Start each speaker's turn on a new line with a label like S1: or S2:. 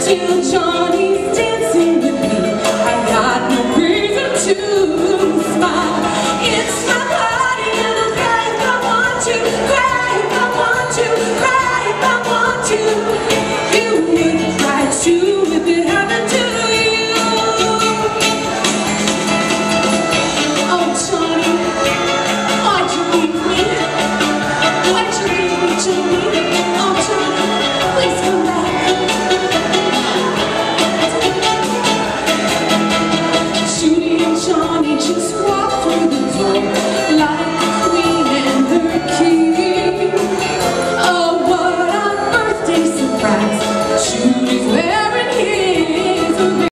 S1: Till Johnny's dancing with me, I got no reason to smile. It's my party and I'll cry if I want to, cry if I want to, cry if I want to. You would cry too if it happened to you. Oh Johnny, why'd you leave?